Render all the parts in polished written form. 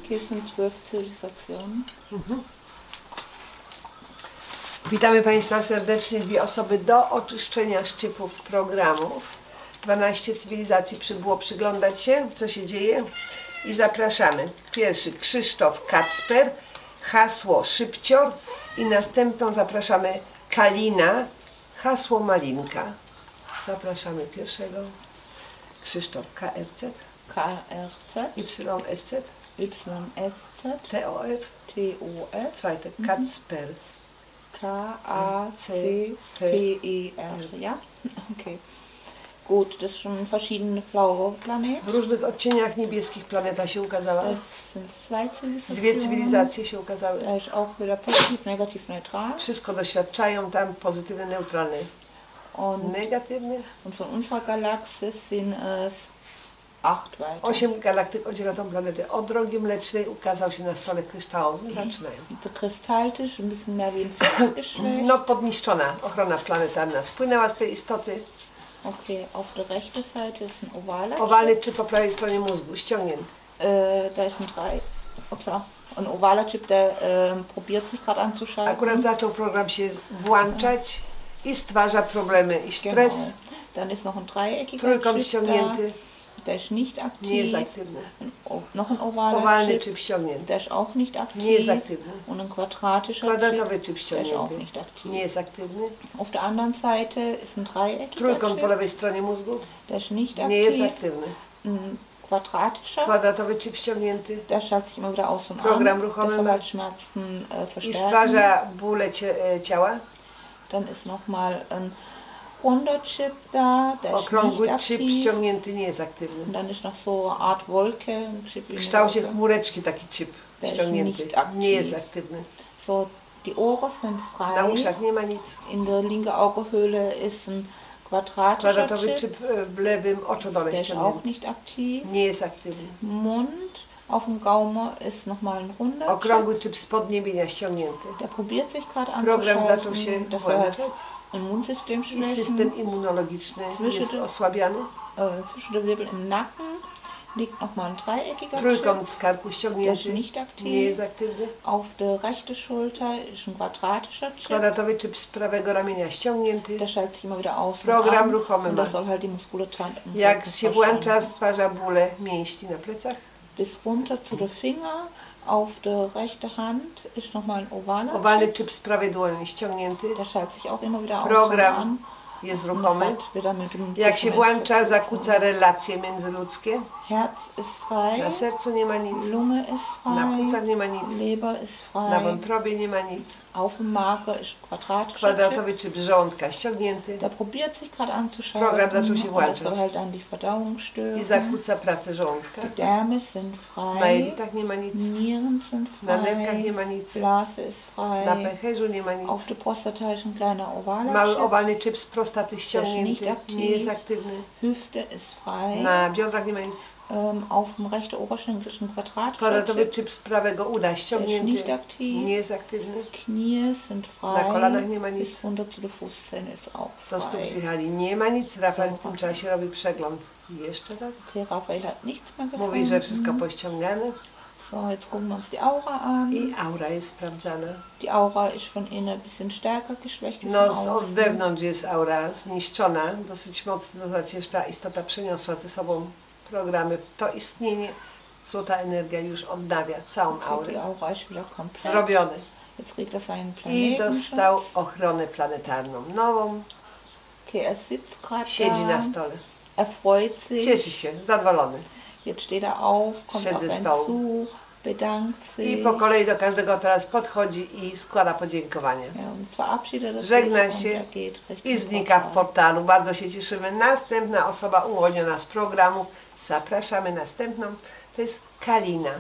Hier sind 12 Zivilisationen. Witamy Państwa serdecznie, 2 osoby do oczyszczenia szczypów programów. 12 cywilizacji przybyło przyglądać się, co się dzieje i zapraszamy. Pierwszy Krzysztof Kacper, hasło Szybcior i następną zapraszamy Kalina, hasło Malinka. Zapraszamy pierwszego Krzysztof KRZ, YSZ, TOF, zweite Kacper, K-A-C-P-E-R, ja? Okay. Gut, das ist schon verschiedene blaue Planeten. W różnych odcieniach niebieskich planeta się ukazała. Das sind 2 Zivilisationen. 2 cywilizacje się ukazały. Da ist auch wieder positiv, negativ, neutral. Wszystko doświadczają tam pozytywne, neutralne. Negatywne. Und von unserer Galaxie sind es 8 weiter. 8 galaktyk oddziela tą planetę. Od drogi mlecznej ukazał się na stole kryształowym. Zaczynają. Der Kristalltisch ein bisschen mehr wie ein Fels geschwächt. No podniszczona ochrona planetarna spłynęła z tej istoty. Okay, auf der rechten Seite ist ein ovaler Owalny Chip. czy po prawej stronie mózgu ściągnięty. Da ist ein ovaler Chip, der probiert sich gerade anzuschalten. Akurat zaczął program się włączać i stwarza problemy i stres. Genau. Dann ist noch ein dreieckiger Trójkąt Chip da. ściągnięty. Der ist nicht aktiv. Nie jest aktywny. Noch ein ovaler Owalny Chip. czyp ściągnięty. Der ist auch nicht aktiv. Nie jest aktywny. Und ein quadratischer Kwadratowy Chip. czyp Der ist auch ściągnięty. nicht aktiv. Nie jest aktywny. Auf der anderen Seite ist ein dreieckiger Trójkąt po Chip. lewej stronie mózgu. Der ist nicht Nie jest aktiv. aktywny. Ein quadratischer. Kwadratowy czyp ściągnięty. Der schaltet sich immer wieder aus und Program an. ruchomy Der soll ma. halt Schmerzen I verstärken. stwarza bóle ciała. Dann ist nochmal ein runder Chip da, der ist Okrągły nicht czyp aktiv. ściągnięty nie jest aktywny. Und dann ist noch so eine Art Wolke, ein Chip W wie eine kształcie Wolke. chmureczki taki czyp Der ist ściągnięty. nicht aktiv. Nie jest aktywny. So, die Ohren sind Na frei. uszach nie ma nic. In der linken Augenhöhle ist ein quadratischer Kwadratowy Chip. czyp w lewym oczodole Der ist auch ściągnięty. nicht aktiv. Nie jest aktywny. Mund, auf dem Gaumen ist nochmal ein runder Chip. Okrągły czyp spodniebienia ściągnięty. Der probiert sich gerade Program zaczął się anzuschalten, dass er halt włączać Immunsystem i schwächen. system immunologiczny jest osłabiany. Zwischen der Wirbel im Nacken liegt nochmal ein dreieckiger Chip. Trójkąt z karku Der ist ściągnięty. nicht aktiv. Nie jest aktywny. Auf der rechten Schulter ist ein quadratischer Chip. Kwadratowy czyp z prawego ramienia ściągnięty. Der schaltet sich immer wieder aus Program und an. ruchomy Und ma. das soll halt die Muskulatur im Jak Rücken się włącza, stwarza bóle mięśni na plecach. Bis runter zu der Finger. Auf der rechten Hand ist nochmal ein ovaler Owalny Chip. czyp z prawej dłoni ściągnięty. Der schaltet sich auch immer wieder aus und Program an. jest Und das ruchomy. hat wieder mit dem Jak się Zusammenhang włącza, zu tun. zakłóca relacje międzyludzkie. Herz ist frei. Na sercu nie ma nic. Lunge ist Na płucach frei. nie ma nic. Leber ist Na frei. wątrobie nie ma nic. Auf dem Magen ist quadratischer Chip. Kwadratowy czyp z żołądka ściągnięty. Der probiert sich gerade anzuschalten. Program zaczął się Und das włączać. soll halt dann die Verdauung I stören. zakłóca pracę żołądka. Die Därme sind Na frei. jelitach nie ma nic. Nieren sind Na nerkach nie frei. ma nic. Blase ist Na frei. pęcherzu nie ma nic. Auf der Prostata ist ein kleiner ovaler Mały Chip. owalny czyp z prostaty ściągnięty. nicht aktiv. Nie jest aktywny. Hüfte ist frei. Na biodrach nie ma nic. Auf dem rechten Oberschenkel ist ein quadratischer Kwadratowy Chip. czyp z prawego uda Der ist ściągnięty. nicht aktiv. Nie jest aktywny. Knie sind Na frei. kolanach nie ma nic. Bis runter zu der Fußzähne ist auch Do stóp frei. zjechali. Nie ma nic. Rafael w Dobra. tym czasie robi przegląd. I jeszcze raz. Okay, Raphael hat nichts mehr Mówi, gefunden. że wszystko pościągane. So, jetzt gucken wir uns die Aura an. I aura jest sprawdzana. Die Aura ist von innen ein bisschen stärker geschwächt wie No, von od außen. wewnątrz jest aura zniszczona. Dosyć mocno zacieszta istota przeniosła ze sobą programy w to istnienie. Złota energia już odnawia całą aurę. Die Aura ist wieder komplett. Zrobiony. Jetzt kriegt er seinen I Planeten. dostał ochronę planetarną nową. Okay, er sitzt gerade Siedzi na da. stole. Er freut sich. Cieszy się, zadowolony. Jetzt steht er auf, kommt Szedł auf ze einen stołu. zu, bedankt sich. I po kolei do każdego teraz podchodzi i składa podziękowania. Ja, und verabschiedet er Żegna sich und się er geht Richtung I znika w Portal. portalu. Bardzo się cieszymy. Następna osoba uwolniona z programu. Zapraszamy następną. To jest Kalina.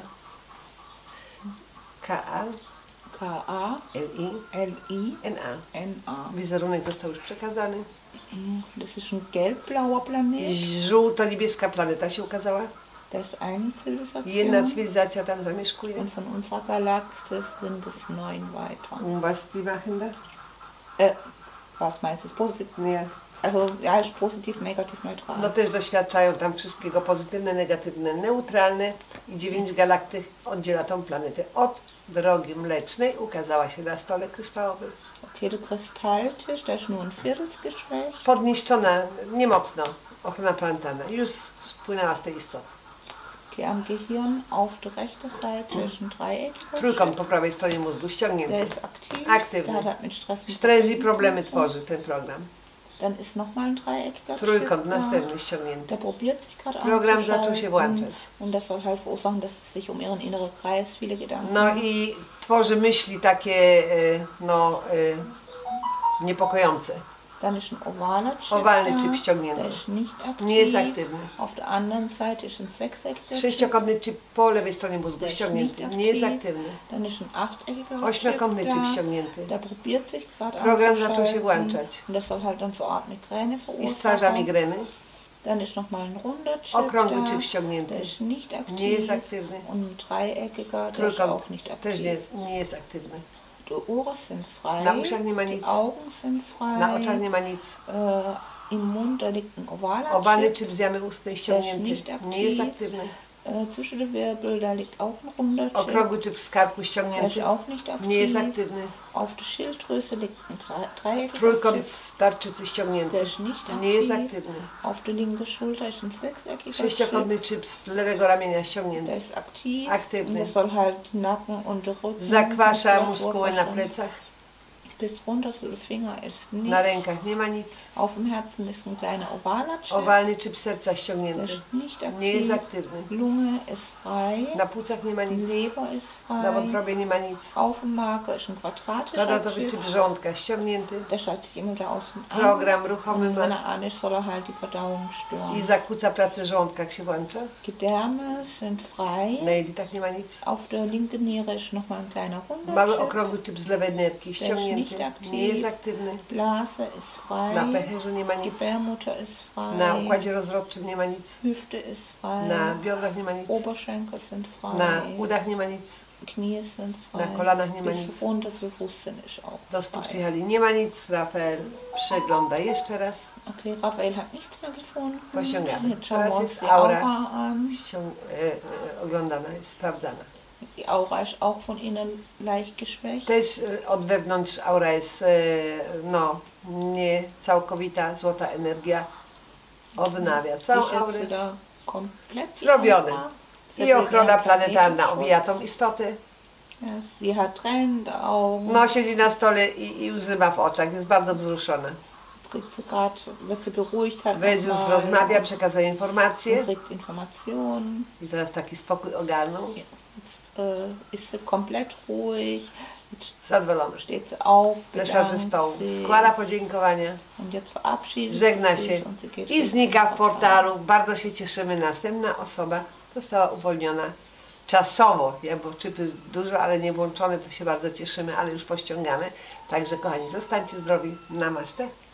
K-A-L-I-N-A. K-A-L-I-N-A. Wizerunek został już przekazany. Das ist ein gelb-blauer Planet. Żółto-niebieska planeta się ukazała. Da ist eine Zivilisation. Jedna cywilizacja tam zamieszkuje. Und von unserer Galaxie sind es 9 weiter. Was die machen da? Was meinst du? Positiv? Nie. Also ja, ist positiv, negativ, neutral. No też doświadczają tam wszystkiego pozytywne, negatywne, neutralne i 9 galaktyk oddziela tą planetę od drogi mlecznej. Ukazała się na stole kryształowym. Okay, der Kristalltisch, der ist nur ein Viertelsgeschwächt. Podniszczona, niemocno, ochrona planetarna. Już spłynęła z tej istoty. Okay, am Gehirn auf der rechten Seite ist ein dreieckiger Trójkąt Chip. po prawej stronie mózgu Der ściągnięty. ist aktiv. Aktywny. Der hat mit Stress und Stres i Problemen problemy zu tun. tworzy ten program. Dann ist nochmal ein dreieckiger Trójkąt Chip da. następny ściągnięty. Der probiert sich gerade Program zaczął się anzuschalten. włączać. Und das soll halt verursachen, dass es sich um ihren inneren Kreis viele Gedanken No macht. i tworzy myśli takie, niepokojące. Dann ist ein ovaler Chip Owalny da. chip Der ściągnięty. ist nicht aktiv. Nie jest aktywny. Auf der anderen Seite ist ein sechseckiger Chip. Sześciokątny chip po lewej stronie mózgu Der ist ściągnięty. nicht Nie jest aktiv. aktywny. Dann ist ein achteckiger Ośmiokątny Chip chip da. ściągnięty. Der probiert sich gerade Program zaczął się anzuschalten. włączać. Und das soll halt dann so eine Art Migräne I stwarza verursachen. migreny. Dann ist nochmal ein runder Chip Okrągły da. chip ściągnięty. Der ist nicht aktiv. Nie jest aktywny. Und ein dreieckiger, der ist Trójkąt auch nicht też aktiv. nie jest aktywny. Die Ohren sind frei. Na uszach nie ma Die nic. Augen sind frei. Na oczach nie ma nic. Im Mund, da liegt ein ovaler Owalny Chip. chip z jamy ustnej nicht ściągnięty. aktiv. Nie jest aktywny. Zwischen den Wirbel, da liegt auch ein runder Chip. Okrągły chip z karku Der ist ściągnięty. auch nicht aktiv. Nie jest aktywny. Auf der Schilddrüse liegt ein dreieckiger Trójkąt Chip. z tarczycy ściągnięty. Der ist nicht Nie jest aktiv. aktywny. Auf der linken Schulter ist ein sechseckiger Chip. Sześciokątny chip z lewego ramienia ściągnięty. Der ist aktiv. Aktywny. Und der soll halt Nacken und den Rücken. Zakwasza das muskuły na Blattwurzeln plecach. bis runter zu den Finger ist nicht. Na rękach nie ma nic. Auf dem Herzen ist ein kleiner ovaler Chip. Owalny chip serca Der ściągnięty. ist nicht Nie jest aktiv. aktywny. Lunge ist frei. Na płucach nie ma nic. Leber ist Na frei. wątrobie nie ma nic. Auf dem Marker ist ein quadratischer Kwadratowy Chip. chip żołądka ściągnięty. Der schaltet sich immer wieder außen an. Program ruchomy Und wenn ma er an ist, soll er halt die Verdauung i stören. zakłóca pracę żołądka, jak się włącza. Gedärme sind frei. Na jelitach nie ma nic. Auf der linken Niere ist nochmal ein kleiner runder Mały Chip. okrągły chip z lewej nerki nicht ściągnięty. aktiv. Nie jest aktywny. Blase ist frei. Na pęcherzu nie ma nic. Gebärmutter ist frei. Na układzie rozrodczym nie ma nic. Hüfte ist frei. Na biodrach nie ma nic. Oberschenkel sind frei. Na udach nie ma nic. Knie sind frei. Na kolanach nie ma Bis nic. runter zu Fußzehen ist auch Do stóp frei. zjechali nie ma nic. Rafael przegląda jeszcze raz. Okay, Raphael hat nichts mehr gefunden. Posiągamy. Jetzt schauen Teraz wir uns jest die Aura. Aura an. Oglądana jest, sprawdzana. Die Aura ist auch von innen leicht geschwächt. Też od wewnątrz aura jest nie całkowita, złota energia odnawia całą Ist jetzt aurę. wieder komplett die Zrobione. Aura. I ochrona planetarna Planetenschutz. owija tą istotę. Ja, sie hat tränende Augen. No, siedzi na stole i łzy ma w oczach, jest bardzo wzruszona. Kriegt sie grad, wird sie beruhigt halt Wezus nochmal rozmawia, przekazuje und informacje kriegt Informationen. i teraz taki spokój ogarnął. Jetzt ist sie komplett ruhig. Jetzt Zadowolony. steht sie auf, Zeszła ze bedankt stołu, sich składa podziękowania und jetzt verabschiedet żegna sie się sich und sie geht i wieder znika w ins Portal. portalu. Bardzo się cieszymy. Następna osoba została uwolniona czasowo, bo chipy dużo, ale nie włączone, to się bardzo cieszymy, ale już pościągamy. Także kochani, zostańcie zdrowi. Namaste.